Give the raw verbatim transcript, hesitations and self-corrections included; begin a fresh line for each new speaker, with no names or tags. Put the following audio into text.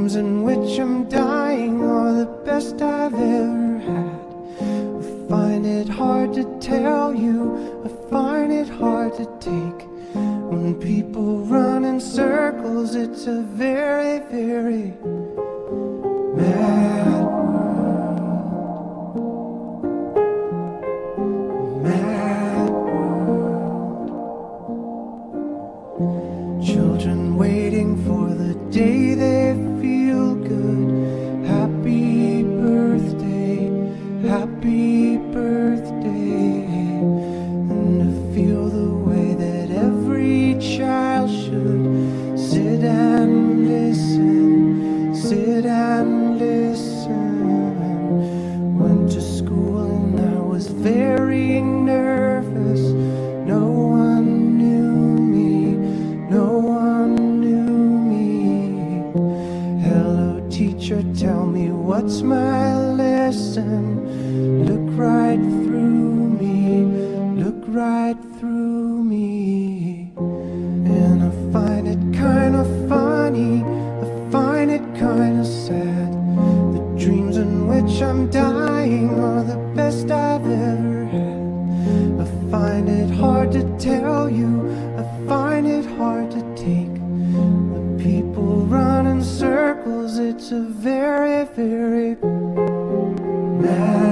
dreams in which I'm dying are the best I've ever had. I find it hard to tell you, I find it hard to take. When people run in circles, it's a very, very mad world. Mad world. Children waiting for the day they feel good. Happy birthday, happy birthday. And to feel the way that every child should sit and listen, sit and listen. Went to school and I was very nervous. No one knew me, no one knew me. Hello teacher, tell me what's my lesson. Look right through me, look right through me. And I find it kind of funny, I find it kind of sad. The dreams in which I'm dying are the best I've ever had. I find it hard to tell you, I find it hard to take. The people run in circles, it's a very, very mad